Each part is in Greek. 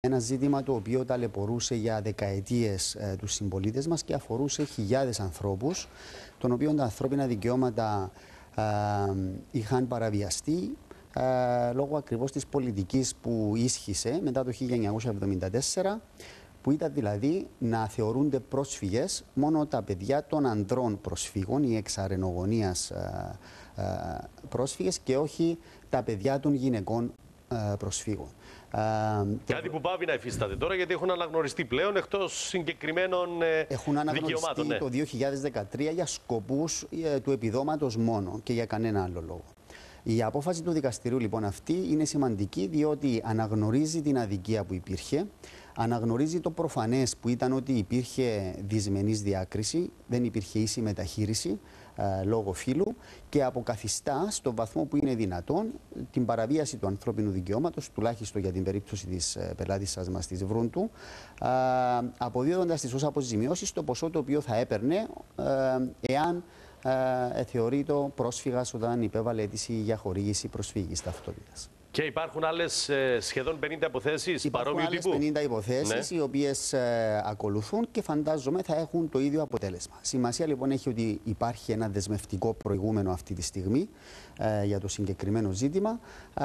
ένα ζήτημα το οποίο ταλαιπωρούσε για δεκαετίες τους συμπολίτες μας και αφορούσε χιλιάδες ανθρώπους, των οποίων τα ανθρώπινα δικαιώματα είχαν παραβιαστεί λόγω ακριβώς της πολιτικής που ίσχυσε μετά το 1974, που ήταν δηλαδή να θεωρούνται πρόσφυγες μόνο τα παιδιά των ανδρών προσφύγων ή εξαρενογονίας πρόσφυγες και όχι τα παιδιά των γυναικών προσφύγων. Κάτι που πάβει να υφίσταται τώρα, γιατί έχουν αναγνωριστεί πλέον εκτός συγκεκριμένων έχουν αναγνωριστεί δικαιωμάτων. Το 2013 για σκοπούς του επιδόματος μόνο και για κανένα άλλο λόγο. Η απόφαση του δικαστηρίου λοιπόν αυτή είναι σημαντική, διότι αναγνωρίζει την αδικία που υπήρχε, αναγνωρίζει το προφανές που ήταν ότι υπήρχε δυσμενής διάκριση, δεν υπήρχε ίση μεταχείριση λόγω φύλου και αποκαθιστά στο βαθμό που είναι δυνατόν την παραβίαση του ανθρώπινου δικαιώματος, τουλάχιστον για την περίπτωση της πελάτισσας μας της Βρούντου, αποδίδοντας της ως αποζημιώσεις το ποσό το οποίο θα έπαιρνε εάν θεωρείται πρόσφυγας όταν υπέβαλε αίτηση για χορήγηση προσφύγης ταυτότητας. Και υπάρχουν άλλες σχεδόν 50 υποθέσεις παρόμοιου τύπου. Υπάρχουν άλλες 50 υποθέσεις, ναι, οι οποίες ακολουθούν και φαντάζομαι θα έχουν το ίδιο αποτέλεσμα. Σημασία λοιπόν έχει ότι υπάρχει ένα δεσμευτικό προηγούμενο αυτή τη στιγμή για το συγκεκριμένο ζήτημα,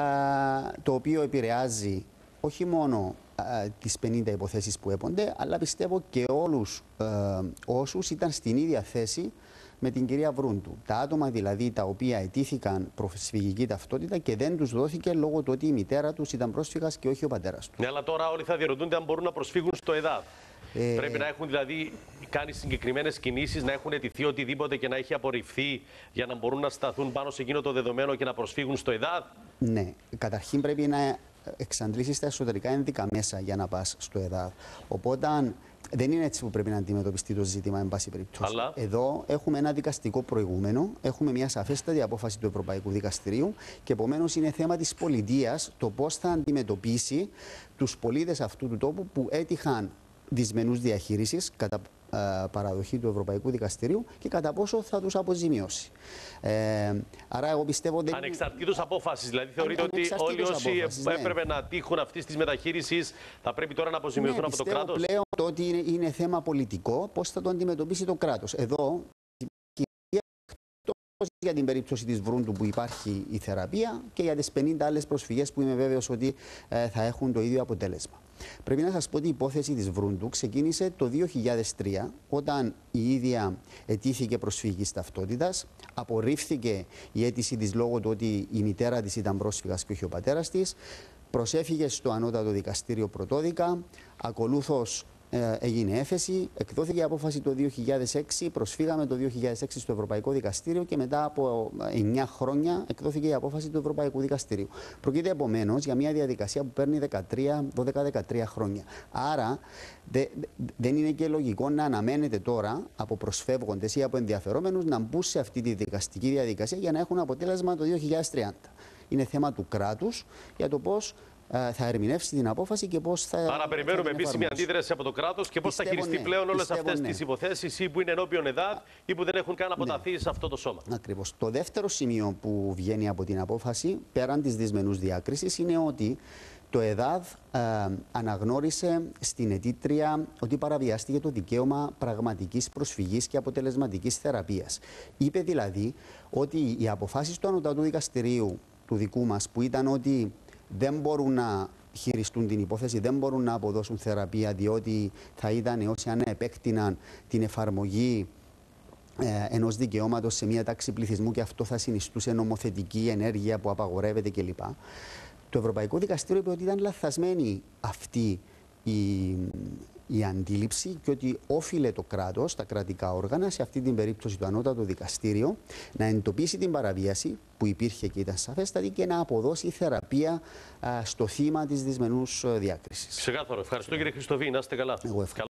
το οποίο επηρεάζει όχι μόνο τις 50 υποθέσεις που έπονται, αλλά πιστεύω και όλους όσους ήταν στην ίδια θέση με την κυρία Βρούντου. Τα άτομα δηλαδή τα οποία αιτήθηκαν προσφυγική ταυτότητα και δεν τους δόθηκε λόγω του ότι η μητέρα τους ήταν πρόσφυγας και όχι ο πατέρας του. Ναι, αλλά τώρα όλοι θα διερωτούνται αν μπορούν να προσφύγουν στο ΕΔΑΔ. Πρέπει να έχουν δηλαδή κάνει συγκεκριμένες κινήσεις, να έχουν αιτηθεί οτιδήποτε και να έχει απορριφθεί για να μπορούν να σταθούν πάνω σε εκείνο το δεδομένο και να προσφύγουν στο ΕΔΑΔ. Ναι, καταρχήν πρέπει να εξαντλήσεις τα εσωτερικά ένδικα μέσα για να πας στο ΕΔΑΔ. Οπότε δεν είναι έτσι που πρέπει να αντιμετωπιστεί το ζήτημα, εν πάση περιπτώσει. Αλλά εδώ έχουμε ένα δικαστικό προηγούμενο, έχουμε μια σαφέστατη απόφαση του Ευρωπαϊκού Δικαστηρίου και επομένως είναι θέμα της πολιτείας το πώς θα αντιμετωπίσει τους πολίτες αυτού του τόπου που έτυχαν δυσμενούς διαχείρισης κατά παραδοχή του Ευρωπαϊκού Δικαστηρίου και κατά πόσο θα τους αποζημιώσει. Άρα εγώ πιστεύω ότι... Ανεξαρτήτως απόφασης, δηλαδή θεωρείτε ότι όλοι όσοι έπρεπε να τύχουν αυτής της μεταχείρισης θα πρέπει τώρα να αποζημιωθούν από το κράτος. Πιστεύω πλέον το ότι είναι θέμα πολιτικό, πώς θα το αντιμετωπίσει το κράτος. Εδώ για την περίπτωση της Βρούντου που υπάρχει η θεραπεία και για τις 50 άλλες προσφυγές που είμαι βέβαιος ότι θα έχουν το ίδιο αποτέλεσμα. Πρέπει να σας πω ότι η υπόθεση της Βρούντου ξεκίνησε το 2003 όταν η ίδια αιτήθηκε προσφυγικής ταυτότητας, απορρίφθηκε η αίτηση της λόγω του ότι η μητέρα της ήταν πρόσφυγας και όχι ο πατέρας της, προσέφυγε στο ανώτατο δικαστήριο πρωτόδικα, ακολούθως έγινε έφεση, εκδόθηκε η απόφαση το 2006, προσφύγαμε το 2006 στο Ευρωπαϊκό Δικαστήριο και μετά από 9 χρόνια εκδόθηκε η απόφαση του Ευρωπαϊκού Δικαστηρίου. Προκείται επομένως για μια διαδικασία που παίρνει 12-13 χρόνια. Άρα δεν είναι και λογικό να αναμένεται τώρα από προσφεύγοντες ή από ενδιαφερόμενους να μπουν σε αυτή τη δικαστική διαδικασία για να έχουν αποτέλεσμα το 2030. Είναι θέμα του κράτους για το πώς θα ερμηνεύσει την απόφαση και πώς θα. Άρα, περιμένουμε επίσημη αντίδραση από το κράτος και πώς θα χειριστεί πλέον όλες αυτές τις υποθέσεις ή που είναι ενώπιον ΕΔΑΔ ή που δεν έχουν καν αποταθεί σε αυτό το σώμα. Ακριβώς. Το δεύτερο σημείο που βγαίνει από την απόφαση, πέραν της δυσμενούς διάκρισης, είναι ότι το ΕΔΑΔ αναγνώρισε στην αιτήτρια ότι παραβιάστηκε το δικαίωμα πραγματικής προσφυγής και αποτελεσματικής θεραπείας. Είπε δηλαδή ότι οι αποφάσεις του Ανωτάτου Δικαστηρίου του δικού μας, που ήταν ότι δεν μπορούν να χειριστούν την υπόθεση, δεν μπορούν να αποδώσουν θεραπεία, διότι θα ήταν όσοι αν επέκτηναν την εφαρμογή ενός δικαιώματος σε μια τάξη πληθυσμού και αυτό θα συνιστούσε νομοθετική ενέργεια που απαγορεύεται κλπ. Το Ευρωπαϊκό Δικαστήριο είπε ότι ήταν λαθασμένη αυτή η αντίληψη και ότι όφιλε το κράτος, τα κρατικά όργανα, σε αυτή την περίπτωση το Ανώτατο Δικαστήριο, να εντοπίσει την παραβίαση που υπήρχε και ήταν σαφέστατη και να αποδώσει θεραπεία στο θύμα της δυσμενούς διάκρισης. Ξεκάθαρο. Ευχαριστώ κύριε Χριστοβή. Να είστε καλά. Εγώ ευχαριστώ.